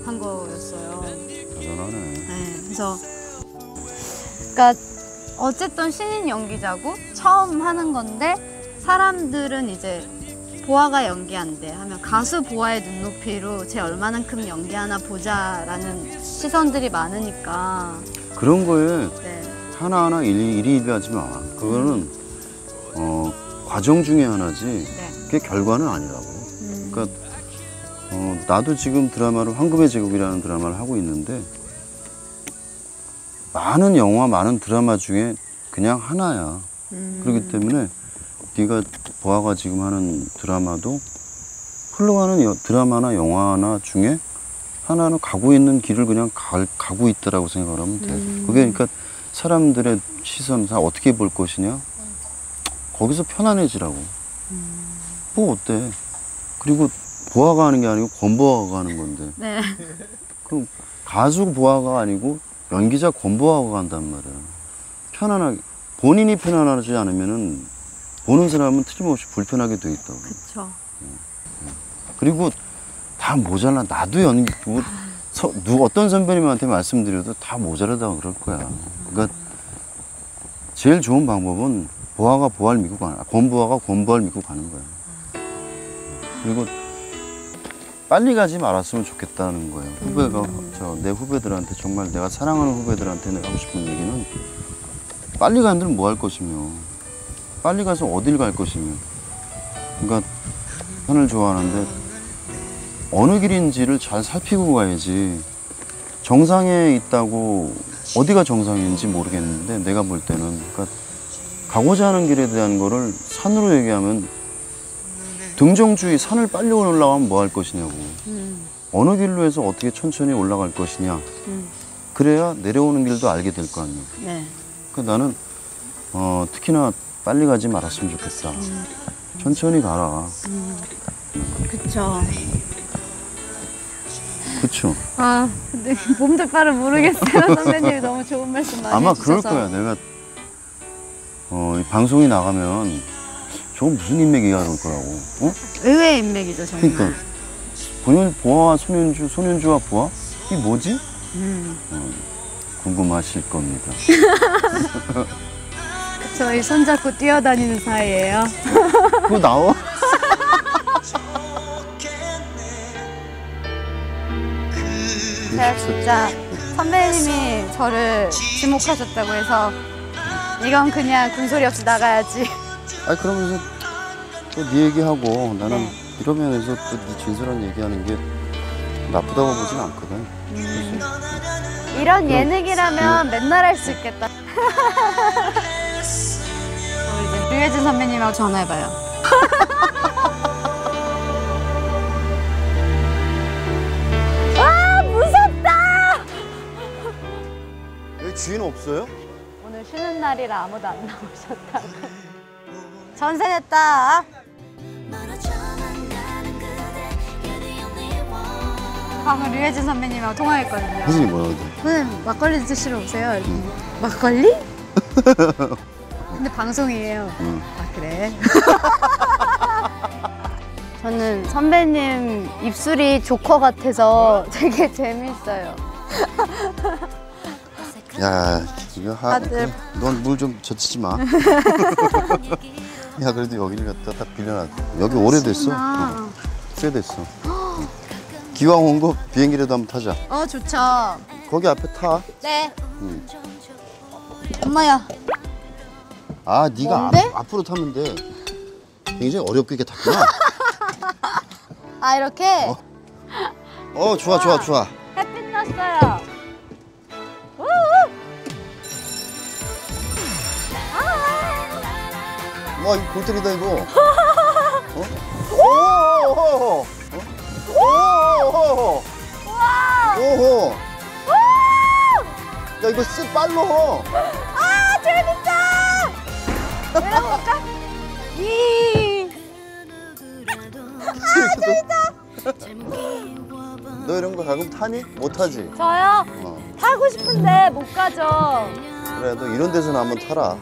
한 거였어요. 대단하네. 네, 그래서 그러니까 어쨌든 신인 연기자고 처음 하는 건데 사람들은 이제 보아가 연기한대 하면 가수 보아의 눈높이로 쟤 얼마만큼 연기하나 보자라는 시선들이 많으니까 그런 거에 네. 하나하나 일희일비하지 마. 그거는 과정 중에 하나지 네. 그게 결과는 아니라고. 그러니까 나도 지금 드라마를 황금의 제국이라는 드라마를 하고 있는데 많은 영화, 많은 드라마 중에 그냥 하나야. 그렇기 때문에 네가 보아가 지금 하는 드라마도 흘러가는 드라마나 영화나 중에 하나는 가고 있는 길을 그냥 가고 있다라고 생각을 하면 돼. 그게 그러니까 사람들의 시선 다 어떻게 볼 것이냐? 거기서 편안해지라고. 뭐 어때? 그리고 보아가 하는 게 아니고 권보아가 하는 건데. 네. 그럼 가수 보아가 아니고 연기자 권보아가 한단 말이야. 편안하게. 본인이 편안하지 않으면은 보는 사람은 틀림없이 불편하게 돼 있다고. 그쵸. 그리고 다 모자라. 나도 연기, 어떤 선배님한테 말씀드려도 다 모자라다고 그럴 거야. 그러니까 제일 좋은 방법은 보아가 보아를 믿고 가는, 권보아가 권보아를 믿고 가는 거야. 그리고 빨리 가지 말았으면 좋겠다는 거예요. 후배가, 내 후배들한테, 정말 내가 사랑하는 후배들한테 내가 하고 싶은 얘기는 빨리 가는 데는 뭐 할 것이며, 빨리 가서 어딜 갈 것이며. 그러니까 산을 좋아하는데 어느 길인지를 잘 살피고 가야지. 정상에 있다고 어디가 정상인지 모르겠는데 내가 볼 때는 그러니까 가고자 하는 길에 대한 거를 산으로 얘기하면 등정주의 산을 빨리 올라가면 뭐 할 것이냐고. 어느 길로 해서 어떻게 천천히 올라갈 것이냐. 그래야 내려오는 길도 알게 될 거 아니야. 네. 그러니까 나는 특히나 빨리 가지 말았으면 좋겠다. 천천히 가라. 그쵸. 그쵸. 아, 근데 몸둘 바를 모르겠어요. 선배님이 너무 좋은 말씀 많이 아마 해주셔서. 그럴 거야. 내가 이 방송이 나가면 저거 무슨 인맥이야 그럴 거라고. 의외의 인맥이죠, 정말. 그러니까 보아와 손현주와 보아? 이게 뭐지? 궁금하실 겁니다. 저희 손잡고 뛰어다니는 사이예요. 그거 나와? 제가 진짜 선배님이 저를 지목하셨다고 해서 이건 그냥 군소리 없이 나가야지. 아니 그러면서 또 네 얘기하고 나는 이런 면에서 또 네 진솔한 얘기하는 게 나쁘다고 보진 않거든. 이런 예능이라면 맨날 할 수 있겠다. 이제 류혜진 선배님하고 전화해봐요. 아, 무섭다! 여기 주인 없어요? 오늘 쉬는 날이라 아무도 안 나오셨다고. 전세 냈다. 방금 류혜진 선배님하고 통화했거든요. 무슨 뭐라고? 선생님 막걸리 드시러 오세요. 막걸리? 근데 방송이에요. 아 그래? 저는 선배님 입술이 조커 같아서 되게 재밌어요. 야, 이거 다들. 넌 물 좀 젖히지 마. 야, 그래도 여기를 갖다 딱 빌려놨. 여기 오래됐어. 꽤 됐어. 기왕 온 거 비행기라도 한번 타자. 좋죠. 거기 앞에 타. 네. 엄마야. 아, 네가 뭔데? 앞으로 타면 돼. 굉장히 어렵게 탔구나. 아 이렇게? 좋아, 좋아, 좋아. 햇빛 났어요. 와, 이거 골 때리다, 이거. 오호호. 오호호. 오호. 야, 이거 쓱 빨로. 아 재밌다. 내려볼까? 아 재밌다. 너 이런 거 가끔 타니? 못 타지? 저요? 타고 싶은데 못 가죠. 그래, 너 이런 데서는 한번 타라.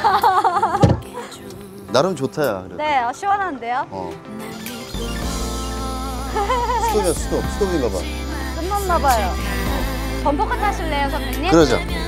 나름 좋다, 야. 그래도. 네, 시원한데요? 스톱이야, 스톱. 스톱인가 봐. 끝났나 하셨나 봐요. 범퍼카 타실래요, 선배님? 그러죠.